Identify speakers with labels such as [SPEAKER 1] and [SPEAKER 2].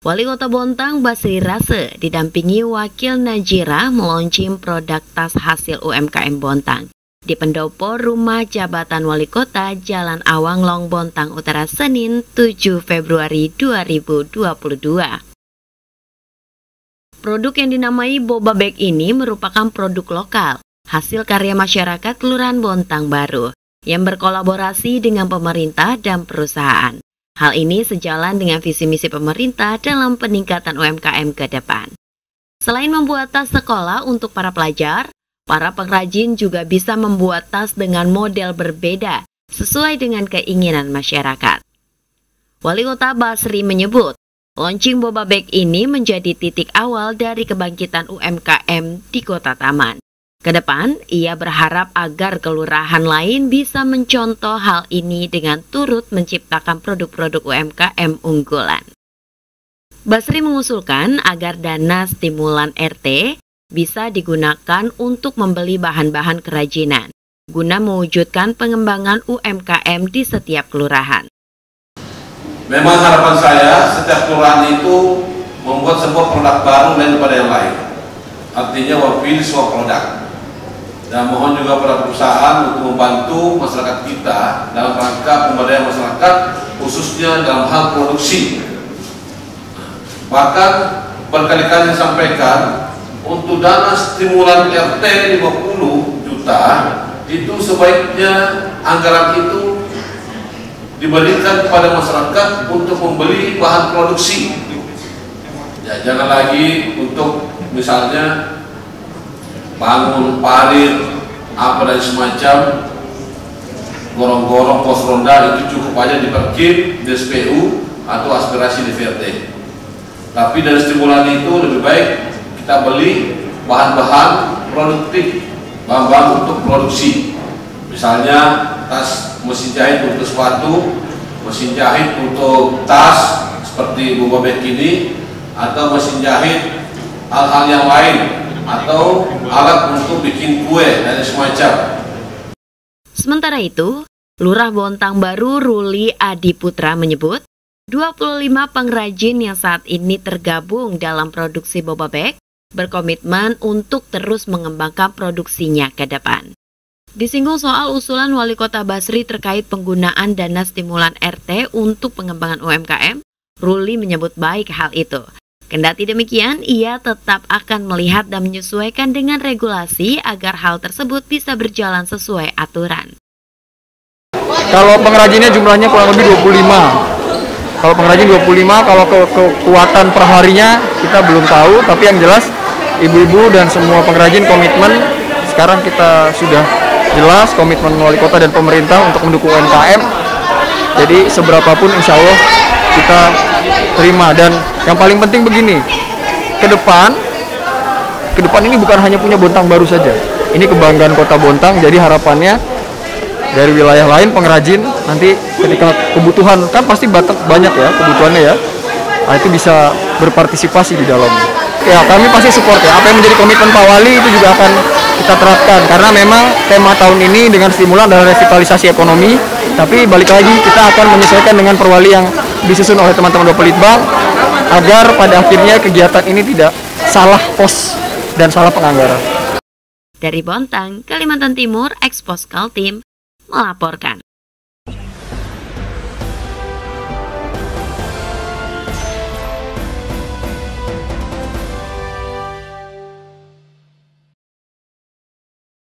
[SPEAKER 1] Wali Kota Bontang Basri Rase didampingi Wakil Najira meluncing produk tas hasil UMKM Bontang di pendopo Rumah Jabatan Wali Kota Jalan Awanglong Bontang Utara Senin 7 Februari 2022. Produk yang dinamai Boba Bag ini merupakan produk lokal hasil karya masyarakat Kelurahan Bontang Baru yang berkolaborasi dengan pemerintah dan perusahaan. Hal ini sejalan dengan visi misi pemerintah dalam peningkatan UMKM ke depan. Selain membuat tas sekolah untuk para pelajar, para pengrajin juga bisa membuat tas dengan model berbeda sesuai dengan keinginan masyarakat. Wali Kota Basri menyebut, launching Boba Bag ini menjadi titik awal dari kebangkitan UMKM di Kota Taman. Kedepan, ia berharap agar kelurahan lain bisa mencontoh hal ini dengan turut menciptakan produk-produk UMKM unggulan. Basri mengusulkan agar dana stimulan RT bisa digunakan untuk membeli bahan-bahan kerajinan, guna mewujudkan pengembangan UMKM di setiap kelurahan.
[SPEAKER 2] Memang harapan saya, setiap kelurahan itu membuat sebuah produk baru daripada yang lain. Artinya mewakili sebuah produk. Dan mohon juga pada perusahaan untuk membantu masyarakat kita dalam rangka pemberdayaan masyarakat, khususnya dalam hal produksi. Bahkan berkali-kali disampaikan untuk dana stimulan RT 50 juta itu sebaiknya anggaran itu diberikan kepada masyarakat untuk membeli bahan produksi. Ya, jangan lagi untuk misalnya bangun parit apa dan semacam gorong-gorong pos ronda, itu cukup aja diperkip di SPU atau aspirasi di VRT. Tapi dari stimulan itu lebih baik kita beli bahan-bahan produktif, bahan-bahan untuk produksi. Misalnya tas mesin jahit untuk sepatu, mesin jahit untuk tas seperti Boba Bag ini, atau mesin jahit hal-hal yang lain, atau alat untuk bikin kue dan semacam.
[SPEAKER 1] Sementara itu, Lurah Bontang Baru Ruli Adi Putra menyebut 25 pengrajin yang saat ini tergabung dalam produksi Boba Bag berkomitmen untuk terus mengembangkan produksinya ke depan. Disinggung soal usulan Wali Kota Basri terkait penggunaan dana stimulan RT untuk pengembangan UMKM, Ruli menyebut baik hal itu. Kendati demikian, ia tetap akan melihat dan menyesuaikan dengan regulasi agar hal tersebut bisa berjalan sesuai aturan.
[SPEAKER 3] Kalau pengrajinnya jumlahnya kurang lebih 25. Kalau pengrajin 25, kalau kekuatan per harinya kita belum tahu, tapi yang jelas ibu-ibu dan semua pengrajin komitmen. Sekarang kita sudah jelas komitmen Wali Kota dan pemerintah untuk mendukung UMKM. Jadi seberapapun insya Allah kita terima. Dan yang paling penting begini, ke depan ini bukan hanya punya Bontang Baru saja, ini kebanggaan Kota Bontang. Jadi harapannya dari wilayah lain pengrajin nanti ketika kebutuhan, kan pasti banyak ya kebutuhannya ya, nah, itu bisa berpartisipasi di dalamnya. Ya kami pasti support ya, apa yang menjadi komitmen Pak Wali itu juga akan kita terapkan, karena memang tema tahun ini dengan stimulan dan revitalisasi ekonomi. Tapi balik lagi kita akan menyesuaikan dengan perwali yang disusun oleh teman-teman Bapelitbang, agar pada akhirnya kegiatan ini tidak salah pos dan salah penganggaran.
[SPEAKER 1] Dari Bontang, Kalimantan Timur, Expos Kaltim melaporkan.